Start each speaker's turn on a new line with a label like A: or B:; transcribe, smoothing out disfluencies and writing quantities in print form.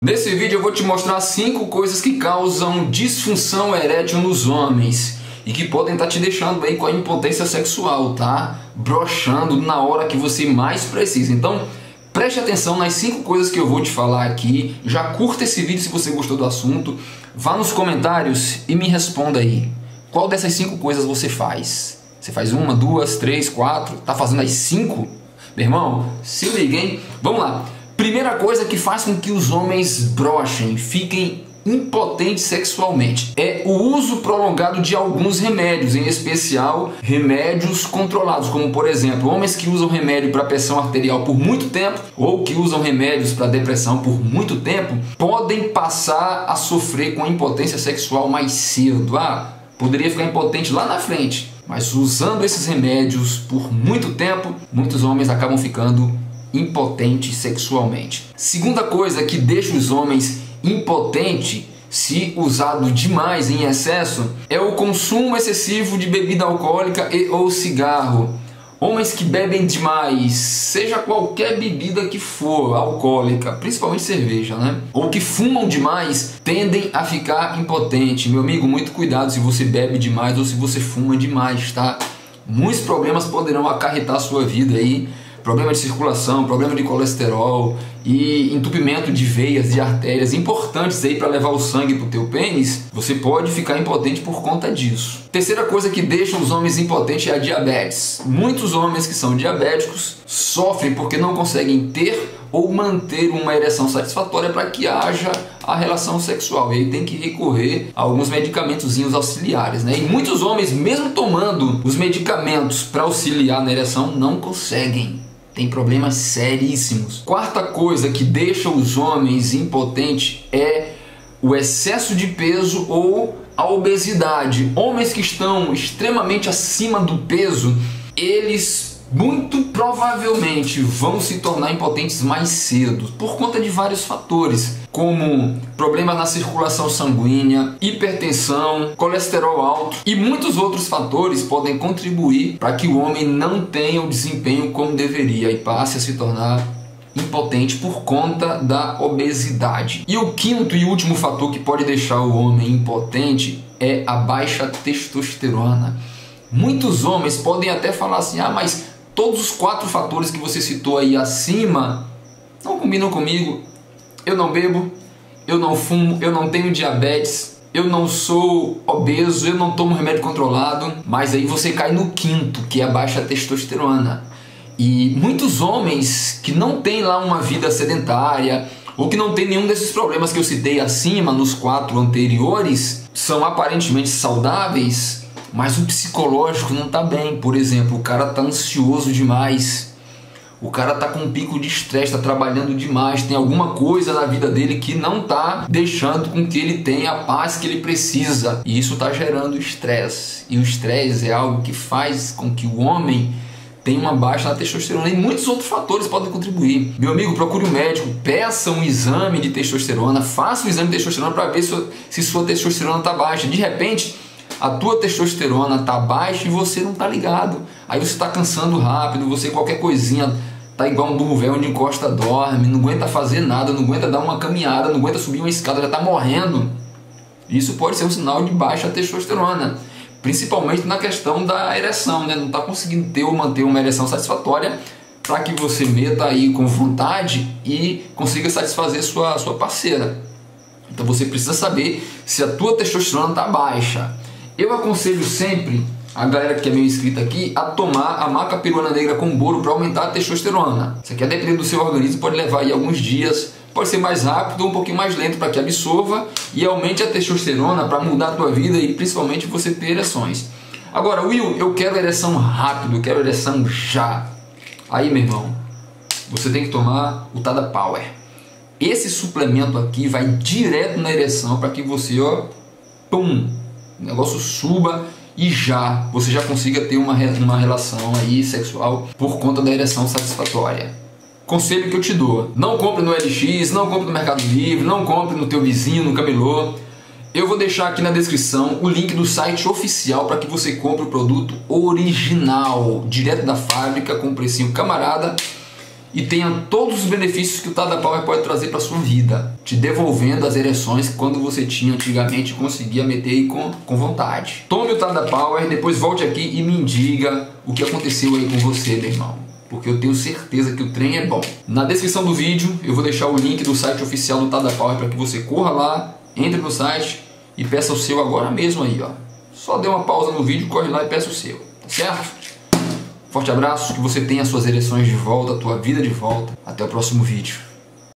A: Nesse vídeo eu vou te mostrar 5 coisas que causam disfunção erétil nos homens e que podem estar te deixando aí com a impotência sexual, tá? Broxando na hora que você mais precisa. Então, preste atenção nas 5 coisas que eu vou te falar aqui. Já curta esse vídeo se você gostou do assunto. Vá nos comentários e me responda aí. Qual dessas 5 coisas você faz? Você faz 1, 2, 3, 4? Tá fazendo as 5? Meu irmão, se liga, hein? Vamos lá. Primeira coisa que faz com que os homens brochem, fiquem impotentes sexualmente, é o uso prolongado de alguns remédios, em especial remédios controlados, como por exemplo, homens que usam remédio para pressão arterial por muito tempo ou que usam remédios para depressão por muito tempo, podem passar a sofrer com impotência sexual mais cedo. Poderia ficar impotente lá na frente, mas usando esses remédios por muito tempo, muitos homens acabam ficando impotentes sexualmente. Segunda coisa que deixa os homens impotentes, se usado demais em excesso, é o consumo excessivo de bebida alcoólica e ou cigarro. Homens que bebem demais, seja qualquer bebida que for alcoólica, principalmente cerveja, né? Ou que fumam demais, tendem a ficar impotentes. Meu amigo, muito cuidado se você bebe demais ou se você fuma demais, tá? Muitos problemas poderão acarretar a sua vida aí. Problema de circulação, problema de colesterol e entupimento de veias, de artérias importantes aí para levar o sangue para o teu pênis. Você pode ficar impotente por conta disso. Terceira coisa que deixa os homens impotentes é a diabetes. Muitos homens que são diabéticos sofrem porque não conseguem ter ou manter uma ereção satisfatória para que haja a relação sexual. E aí tem que recorrer a alguns medicamentozinhos auxiliares, né? E muitos homens, mesmo tomando os medicamentos para auxiliar na ereção, não conseguem. Tem problemas seríssimos. Quarta coisa que deixa os homens impotentes é o excesso de peso ou a obesidade. Homens que estão extremamente acima do peso, eles muito provavelmente vão se tornar impotentes mais cedo, por conta de vários fatores, como problemas na circulação sanguínea, hipertensão, colesterol alto e muitos outros fatores podem contribuir para que o homem não tenha o desempenho como deveria e passe a se tornar impotente por conta da obesidade. E o quinto e último fator que pode deixar o homem impotente é a baixa testosterona. Muitos homens podem até falar assim, mas todos os 4 fatores que você citou aí acima não combinam comigo. Eu não bebo, eu não fumo, eu não tenho diabetes, eu não sou obeso, eu não tomo remédio controlado. Mas aí você cai no quinto, que é a baixa testosterona. E muitos homens que não têm lá uma vida sedentária ou que não tem nenhum desses problemas que eu citei acima nos 4 anteriores, são aparentemente saudáveis, mas o psicológico não está bem. Por exemplo, o cara está ansioso demais, o cara está com um pico de estresse, está trabalhando demais, tem alguma coisa na vida dele que não está deixando com que ele tenha a paz que ele precisa. E isso está gerando estresse. E o estresse é algo que faz com que o homem tenha uma baixa na testosterona. E muitos outros fatores podem contribuir. Meu amigo, procure um médico, peça um exame de testosterona, faça um exame de testosterona para ver se sua testosterona está baixa. De repente, a tua testosterona está baixa e você não está ligado. Aí você está cansando rápido, você qualquer coisinha tá igual um burro velho onde encosta dorme, não aguenta fazer nada, não aguenta dar uma caminhada, não aguenta subir uma escada, já está morrendo. Isso pode ser um sinal de baixa testosterona, principalmente na questão da ereção, né? Não está conseguindo ter ou manter uma ereção satisfatória para que você meta aí com vontade e consiga satisfazer sua parceira. Então você precisa saber se a tua testosterona está baixa. Eu aconselho sempre a galera que é meio inscrita aqui a tomar a maca peruana negra com boro para aumentar a testosterona. Isso aqui, dependendo do seu organismo, pode levar aí alguns dias, pode ser mais rápido ou um pouquinho mais lento para que absorva e aumente a testosterona para mudar a tua vida e principalmente você ter ereções. Agora, Will, eu quero ereção rápido, eu quero ereção já. Aí, meu irmão, você tem que tomar o Tada Power. Esse suplemento aqui vai direto na ereção para que você, pum, o negócio suba e você já consiga ter uma relação aí sexual por conta da ereção satisfatória. Conselho que eu te dou: não compre no LX, não compre no Mercado Livre, não compre no teu vizinho, no camelô. Eu vou deixar aqui na descrição o link do site oficial para que você compre o produto original, direto da fábrica, com um precinho camarada. e tenha todos os benefícios que o Tada Power pode trazer para sua vida, te devolvendo as ereções que quando você tinha antigamente conseguia meter aí com vontade. Tome o Tada Power, depois volte aqui e me diga o que aconteceu aí com você, meu irmão, porque eu tenho certeza que o trem é bom. Na descrição do vídeo eu vou deixar o link do site oficial do Tada Power para que você corra lá, entre no site e peça o seu agora mesmo aí, ó. Só dê uma pausa no vídeo, corre lá e peça o seu, tá certo? Forte abraço, que você tenha suas ereções de volta, a tua vida de volta. Até o próximo vídeo.